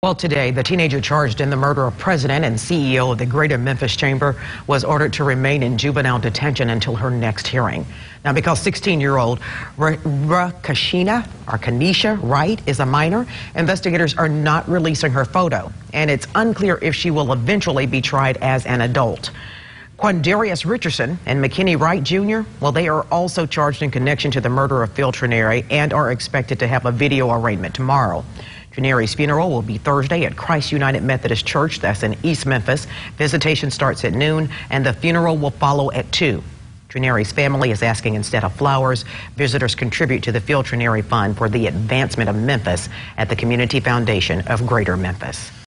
Well, today, the teenager charged in the murder of president and CEO of the Greater Memphis Chamber was ordered to remain in juvenile detention until her next hearing. Now, because 16-year-old Kanisha Wright is a minor, investigators are not releasing her photo, and it's unclear if she will eventually be tried as an adult. Quandarius Richardson and McKinney Wright Jr., well, they are also charged in connection to the murder of Phil Trenary and are expected to have a video arraignment tomorrow. Trenary's funeral will be Thursday at Christ United Methodist Church, that's in East Memphis. Visitation starts at noon, and the funeral will follow at 2. Trenary's family is asking instead of flowers, visitors contribute to the Phil Trenary Fund for the advancement of Memphis at the Community Foundation of Greater Memphis.